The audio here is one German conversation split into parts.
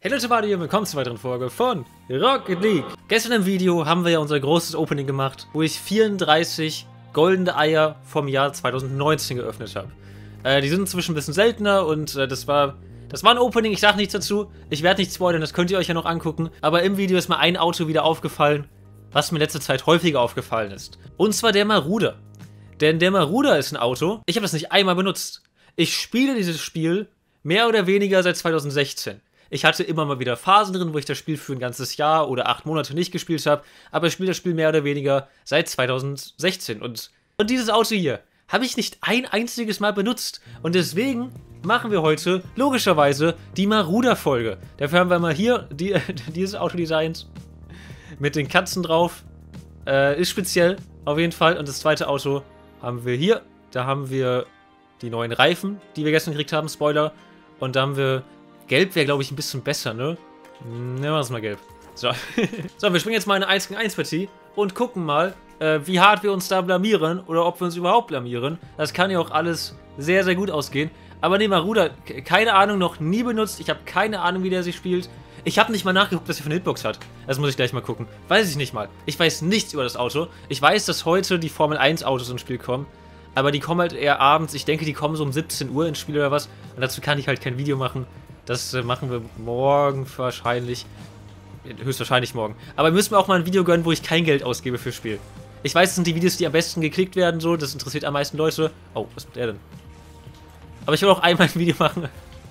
Hey Leute, Mario, willkommen zur weiteren Folge von Rocket League. Gestern im Video haben wir ja unser großes Opening gemacht, wo ich 34 goldene Eier vom Jahr 2019 geöffnet habe. Die sind inzwischen ein bisschen seltener und das war ein Opening, ich sage nichts dazu. Ich werde nicht spoilern, das könnt ihr euch ja noch angucken. Aber im Video ist mir ein Auto wieder aufgefallen, was mir in letzter Zeit häufiger aufgefallen ist. Und zwar der Marauder. Denn der Marauder ist ein Auto, ich habe das nicht einmal benutzt. Ich spiele dieses Spiel mehr oder weniger seit 2016. Ich hatte immer mal wieder Phasen drin, wo ich das Spiel für ein ganzes Jahr oder 8 Monate nicht gespielt habe, aber ich spiele das Spiel mehr oder weniger seit 2016. Und dieses Auto hier habe ich nicht ein einziges Mal benutzt. Und deswegen machen wir heute logischerweise die Marauder-Folge. Dafür haben wir mal hier dieses Auto designt mit den Katzen drauf. Ist speziell auf jeden Fall. Und das zweite Auto haben wir hier. Da haben wir die neuen Reifen, die wir gestern gekriegt haben. Spoiler. Und da haben wir... Gelb wäre, glaube ich, ein bisschen besser, ne? Nehmen wir es mal gelb. So. So, wir springen jetzt mal in eine 1 gegen 1 Partie und gucken mal, wie hart wir uns da blamieren oder ob wir uns überhaupt blamieren. Das kann ja auch alles sehr, sehr gut ausgehen. Aber ne, Marauder, keine Ahnung, noch nie benutzt. Ich habe keine Ahnung, wie der sich spielt. Ich habe nicht mal nachgeguckt, was er für eine Hitbox hat. Das muss ich gleich mal gucken. Weiß ich nicht mal. Ich weiß nichts über das Auto. Ich weiß, dass heute die Formel 1 Autos ins Spiel kommen. Aber die kommen halt eher abends. Ich denke, die kommen so um 17 Uhr ins Spiel oder was. Und dazu kann ich halt kein Video machen. Das machen wir morgen wahrscheinlich. Höchstwahrscheinlich morgen. Aber wir müssen mir auch mal ein Video gönnen, wo ich kein Geld ausgebe fürs Spiel. Ich weiß, das sind die Videos, die am besten geklickt werden, so. Das interessiert am meisten Leute. Oh, was ist der denn? Aber ich will auch einmal ein Video machen,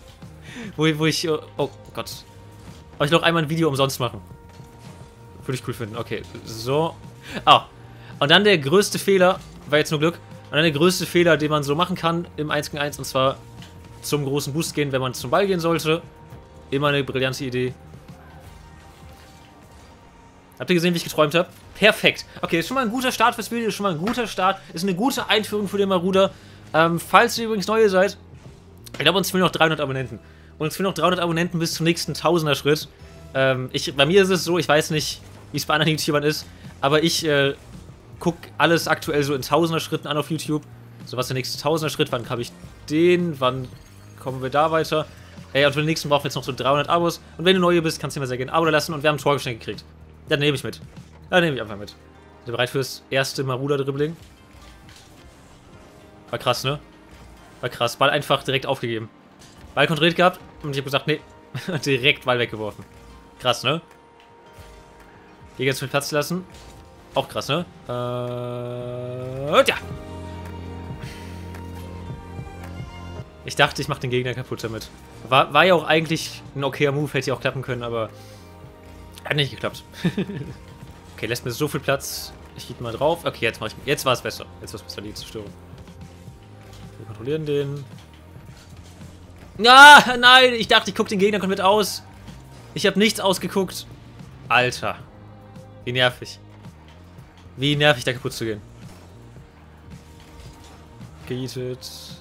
wo ich... Oh Gott. Aber ich will auch einmal ein Video umsonst machen. Würde ich cool finden. Okay, so. Ah. Und dann der größte Fehler, war jetzt nur Glück, und dann der größte Fehler, den man so machen kann im 1 gegen 1, und zwar zum großen Boost gehen, wenn man zum Ball gehen sollte. Immer eine brillante Idee. Habt ihr gesehen, wie ich geträumt habe? Perfekt. Okay, ist schon mal ein guter Start fürs Video, ist schon mal ein guter Start. Ist eine gute Einführung für den Marauder. Falls ihr übrigens neu seid, ich glaube, uns fehlen noch 300 Abonnenten. Und uns fehlen noch 300 Abonnenten bis zum nächsten 1000er Schritt. Bei mir ist es so, ich weiß nicht, wie es bei anderen YouTubern ist, aber ich gucke alles aktuell so in 1000er Schritten an auf YouTube. So, was ist der nächste 1000er Schritt? Wann habe ich den? Wann kommen wir da weiter? Und für den nächsten brauchen wir jetzt noch so 300 Abos. Und wenn du neu bist, kannst du mir sehr gerne ein Abo da lassen. Und wir haben ein Tor geschenkt gekriegt. Das nehme ich mit. Das nehme ich einfach mit. Seid ihr bereit fürs erste Marauder-Dribbling? War krass, ne? War krass. Ball einfach direkt aufgegeben. Ball kontrolliert gehabt. Und ich habe gesagt, nee. Direkt Ball weggeworfen. Krass, ne? Gegner zu viel Platz lassen. Auch krass, ne? Ja. Ich dachte, ich mache den Gegner kaputt damit. War ja auch eigentlich ein okayer Move, hätte ja auch klappen können, aber hat nicht geklappt. Okay, lässt mir so viel Platz. Ich gehe mal drauf. Okay, jetzt war es besser. Jetzt war es besser, die Zerstörung. Wir kontrollieren den. Ja, nein, ich dachte, ich gucke den Gegner komplett aus. Ich habe nichts ausgeguckt. Alter. Wie nervig. Wie nervig, da kaputt zu gehen. Gehittet.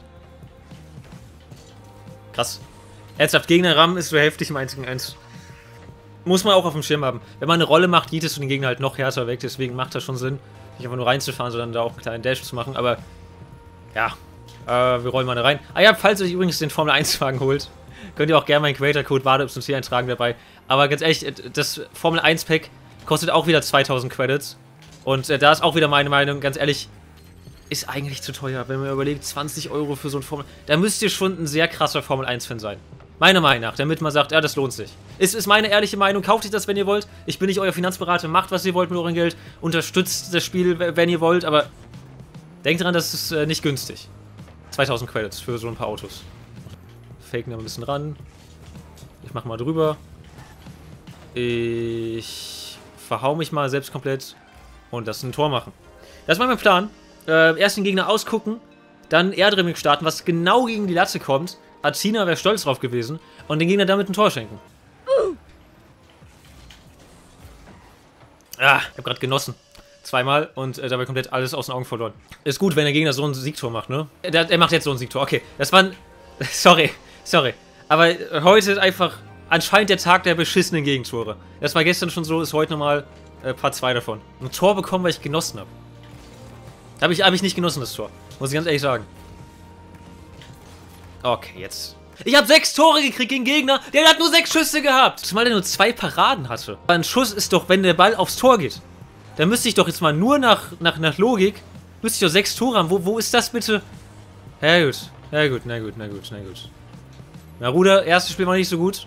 Krass. Ernsthaft, Gegner rammen ist so heftig im 1 gegen 1. Muss man auch auf dem Schirm haben. Wenn man eine Rolle macht, jietest du den Gegner halt noch härter weg. Deswegen macht das schon Sinn, nicht einfach nur reinzufahren, sondern da auch einen kleinen Dash zu machen. Aber, ja, wir rollen mal da rein. Ah ja, falls ihr euch übrigens den Formel 1-Wagen holt, könnt ihr auch gerne meinen Creator-Code WADEYC eintragen dabei. Aber ganz ehrlich, das Formel 1-Pack kostet auch wieder 2000 Credits. Und da ist auch wieder meine Meinung, ganz ehrlich, ist eigentlich zu teuer, wenn man überlegt, 20 € für so ein Formel... Da müsst ihr schon ein sehr krasser Formel 1-Fan sein. Meiner Meinung nach, damit man sagt, ja, das lohnt sich. Ist meine ehrliche Meinung, kauft euch das, wenn ihr wollt. Ich bin nicht euer Finanzberater, macht, was ihr wollt mit eurem Geld. Unterstützt das Spiel, wenn ihr wollt, aber denkt dran, das ist nicht günstig. 2000 Credits für so ein paar Autos. Faken da ein bisschen ran. Ich mach mal drüber. Ich verhau mich mal selbst komplett und das ein Tor machen. Das war mein Plan. Erst den Gegner ausgucken, dann Airdribbling starten, was genau gegen die Latte kommt. Athena wäre stolz drauf gewesen und den Gegner damit ein Tor schenken. Ah, ich habe gerade genossen. Zweimal und dabei komplett alles aus den Augen verloren. Ist gut, wenn der Gegner so ein Siegtor macht, ne? Er macht jetzt so ein Siegtor. Okay, das war ein... Sorry. Aber heute ist einfach anscheinend der Tag der beschissenen Gegentore. Das war gestern schon so, ist heute nochmal Part 2 davon. Ein Tor bekommen, weil ich genossen habe. Hab ich nicht genossen, das Tor. Muss ich ganz ehrlich sagen. Okay, jetzt. Ich habe 6 Tore gekriegt gegen Gegner, der hat nur 6 Schüsse gehabt. Zumal der nur 2 Paraden hatte. Aber ein Schuss ist doch, wenn der Ball aufs Tor geht. Dann müsste ich doch jetzt mal nur nach Logik, müsste ich doch 6 Tore haben. Wo ist das bitte? Ja gut, ja gut, na gut, na gut, na gut. Na Ruder, erstes Spiel war nicht so gut.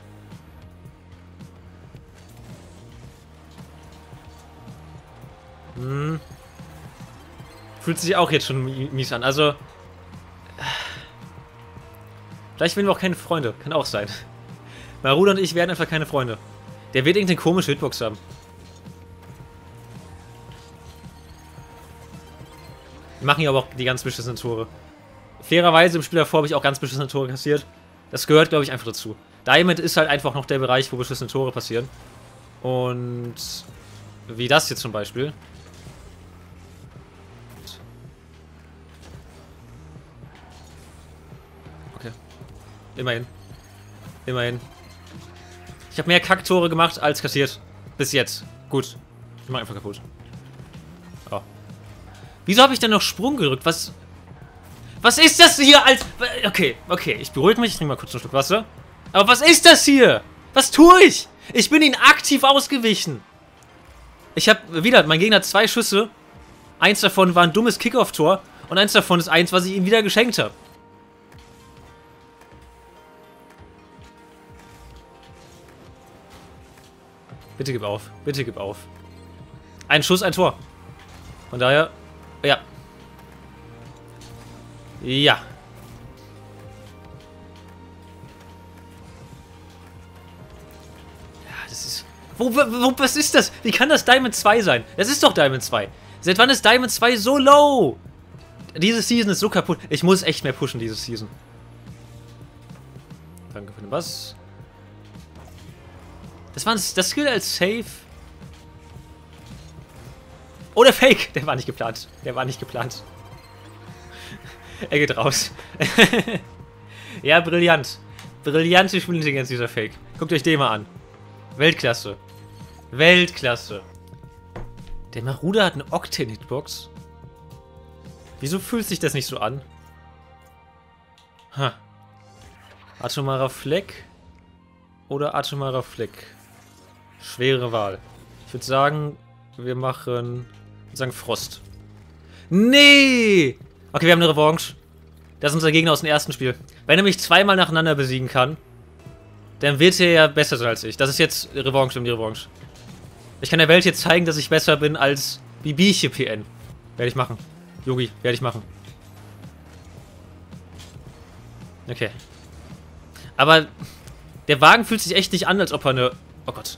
Fühlt sich auch jetzt schon mies an. Also, vielleicht werden wir auch keine Freunde. Kann auch sein. Maruda und ich werden einfach keine Freunde. Der wird irgendeine komische Hitbox haben. Wir machen hier aber auch die ganz beschissenen Tore. Fairerweise im Spiel davor habe ich auch ganz beschissene Tore kassiert. Das gehört, glaube ich, einfach dazu. Diamond ist halt einfach noch der Bereich, wo beschissene Tore passieren. Und wie das jetzt zum Beispiel. Okay. Immerhin. Immerhin. Ich habe mehr Kacktore gemacht als kassiert. Bis jetzt. Gut. Ich mach einfach kaputt. Oh. Wieso habe ich denn noch Sprung gerückt? Was ist das hier als... Okay, okay. Ich beruhige mich. Ich trinke mal kurz einen Schluck Wasser. Aber was ist das hier? Was tue ich? Ich bin ihnen aktiv ausgewichen. Ich habe wieder... Mein Gegner hat 2 Schüsse. Eins davon war ein dummes Kickoff-Tor. Und eins davon ist eins, was ich ihm wieder geschenkt habe. Bitte gib auf. Bitte gib auf. Ein Schuss, ein Tor. Von daher... Ja. Ja. Ja, das ist... was ist das? Wie kann das Diamond 2 sein? Das ist doch Diamond 2. Seit wann ist Diamond 2 so low? Diese Season ist so kaputt. Ich muss echt mehr pushen, diese Season. Danke für den Bass. Das Skill als Safe. Oh, der Fake. Der war nicht geplant. Der war nicht geplant. Er geht raus. Ja, brillant. Brillante Spielintelligenz, dieser Fake. Guckt euch den mal an. Weltklasse. Weltklasse. Der Maruda hat eine Octane-Hitbox. Wieso fühlt sich das nicht so an? Ha. Atomarer Fleck oder atomarer Fleck? Schwere Wahl. Ich würde sagen, wir machen... Frost. Nee! Okay, wir haben eine Revanche. Das ist unser Gegner aus dem ersten Spiel. Wenn er mich 2-mal nacheinander besiegen kann, dann wird er ja besser sein als ich. Das ist jetzt Revanche um die Revanche. Ich kann der Welt jetzt zeigen, dass ich besser bin als Bibiche PN. Werde ich machen. Yogi, werde ich machen. Okay. Aber der Wagen fühlt sich echt nicht an, als ob er eine... Oh Gott.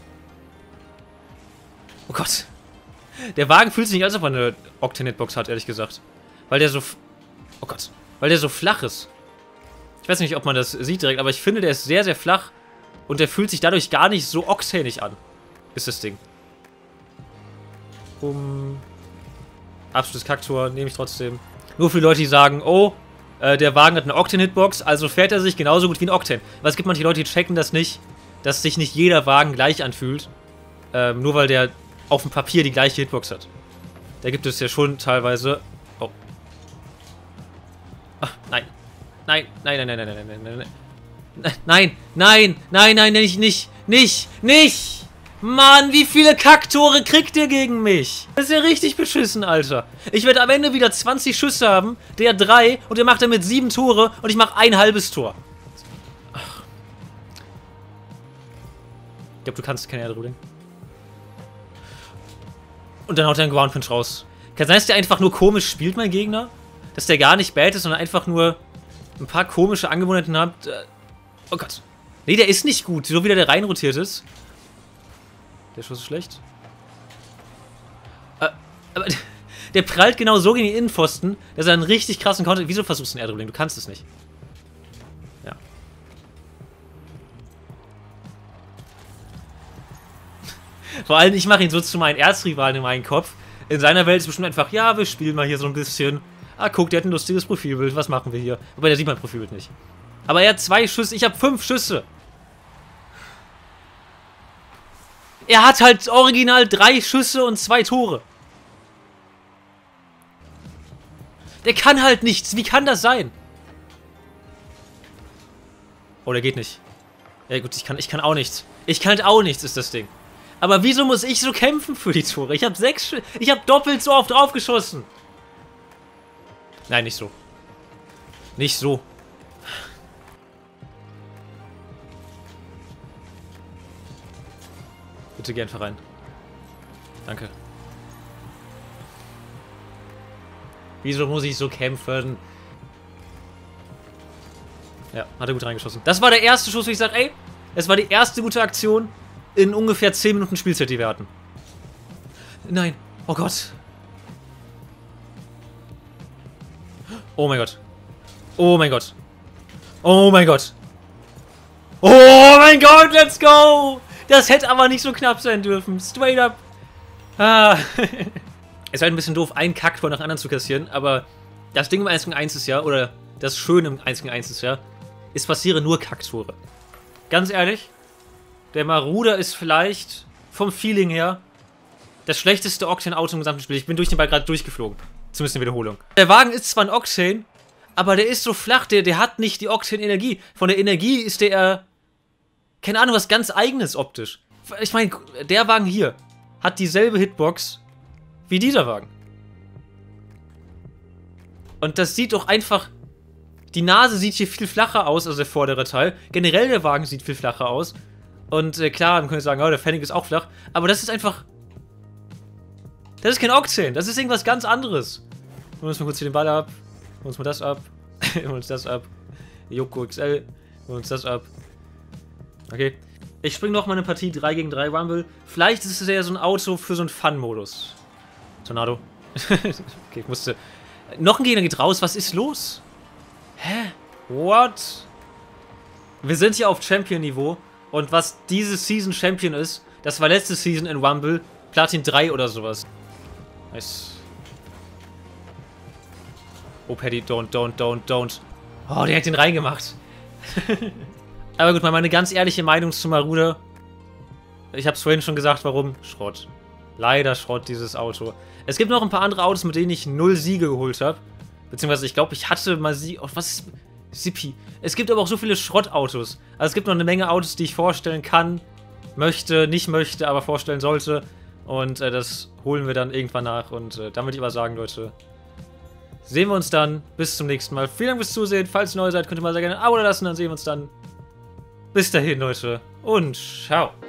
Oh Gott. Der Wagen fühlt sich nicht an, als ob er eine Octane-Hitbox hat, ehrlich gesagt. Weil der so... Oh Gott. Weil der so flach ist. Ich weiß nicht, ob man das sieht direkt, aber ich finde, der ist sehr, sehr flach. Und der fühlt sich dadurch gar nicht so octanig an. Ist das Ding. Absolutes Kacktor, nehme ich trotzdem. Nur für die Leute, die sagen, oh, der Wagen hat eine Octane-Hitbox, also fährt er sich genauso gut wie ein Octane. Weil es gibt manche Leute, die checken das nicht, dass sich nicht jeder Wagen gleich anfühlt. Nur weil der auf dem Papier die gleiche Hitbox hat. Da gibt es ja schon teilweise... Oh. Ach, nein. Nein, nein, nein, nein, nein, nein, nein, nein. Nein, nein, nein, nein, nicht! Mann, wie viele Kacktore kriegt ihr gegen mich? Das ist ja richtig beschissen, Alter. Ich werde am Ende wieder 20 Schüsse haben, der 3 und der macht damit 7 Tore und ich mache ein halbes Tor. Ach. Ich glaube, du kannst keine Erdruling. Und dann haut er einen Ground Pinch raus. Kann sein, dass der einfach nur komisch spielt, mein Gegner? Dass der gar nicht bad ist, sondern einfach nur ein paar komische Angewohnheiten hat. Oh Gott. Nee, der ist nicht gut, so wie der reinrotiert ist. Der Schuss ist schlecht. Aber der prallt genau so gegen den Innenpfosten, dass er einen richtig krassen Counter... Wieso versuchst du einen Airdribbling? Du kannst es nicht. Ja. Vor allem, ich mache ihn so zu meinen Erzrivalen in meinem Kopf. In seiner Welt ist bestimmt einfach, ja, wir spielen mal hier so ein bisschen. Ah, guck, der hat ein lustiges Profilbild. Was machen wir hier? Wobei, der sieht mein Profilbild nicht. Aber er hat 2 Schüsse. Ich habe 5 Schüsse. Er hat halt original 3 Schüsse und 2 Tore. Der kann halt nichts. Wie kann das sein? Oh, der geht nicht. Ja gut, ich kann auch nichts. Ich kann auch nichts, ist das Ding. Aber wieso muss ich so kämpfen für die Tore? Ich habe doppelt so oft draufgeschossen. Nein, nicht so. Nicht so. Bitte geh einfach rein. Danke. Wieso muss ich so kämpfen? Ja, hat er gut reingeschossen. Das war der erste Schuss, wo ich sage, ey, es war die erste gute Aktion in ungefähr 10 Minuten Spielzeit, die wir hatten. Nein. Oh Gott. Oh mein Gott. Oh mein Gott. Oh mein Gott. Oh mein Gott, let's go! Das hätte aber nicht so knapp sein dürfen. Straight up. Ah. Es war ein bisschen doof, einen Kacktor nach anderen zu kassieren, aber das Ding im 1 gegen 1 ist ja, oder das Schöne im 1 gegen 1 ist ja, es passieren nur Kacktore. Ganz ehrlich, der Marauder ist vielleicht vom Feeling her das schlechteste Octane-Auto im gesamten Spiel. Ich bin durch den Ball gerade durchgeflogen. Zumindest in Wiederholung. Der Wagen ist zwar ein Octane, aber der ist so flach, der hat nicht die Octane-Energie. Von der Energie ist der, keine Ahnung, was ganz Eigenes optisch. Ich meine, der Wagen hier hat dieselbe Hitbox wie dieser Wagen. Und das sieht doch einfach... Die Nase sieht hier viel flacher aus als der vordere Teil. Generell der Wagen sieht viel flacher aus. Und klar, man könnte sagen, oh, der Fennec ist auch flach. Aber das ist einfach... Das ist kein Octane. Das ist irgendwas ganz anderes. Holen uns mal kurz hier den Ball ab. Holen uns mal das ab. Holen uns das ab. Yoko XL. Holen uns das ab. Okay. Ich springe noch mal eine Partie 3 gegen 3 Rumble. Vielleicht ist es ja so ein Auto für so einen Fun-Modus. Tornado. Okay, ich musste... Noch ein Gegner geht raus. Was ist los? Hä? What? Wir sind hier auf Champion-Niveau. Und was diese Season Champion ist, das war letzte Season in Rumble Platin 3 oder sowas. Nice. Oh, Paddy, don't. Oh, der hat den reingemacht. Aber gut, mal meine ganz ehrliche Meinung zu Marauder. Ich hab's vorhin schon gesagt, warum? Schrott. Leider Schrott, dieses Auto. Es gibt noch ein paar andere Autos, mit denen ich 0 Siege geholt habe. Beziehungsweise, ich glaube, ich hatte mal Siege... Oh, was ist... Zippy. Es gibt aber auch so viele Schrottautos. Also es gibt noch eine Menge Autos, die ich vorstellen kann, möchte, nicht möchte, aber vorstellen sollte. Und das holen wir dann irgendwann nach. Und damit ich aber sagen, Leute, sehen wir uns dann. Bis zum nächsten Mal. Vielen Dank fürs Zusehen. Falls ihr neu seid, könnt ihr mal sehr gerne ein Abo da lassen. Dann sehen wir uns dann. Bis dahin, Leute. Und ciao.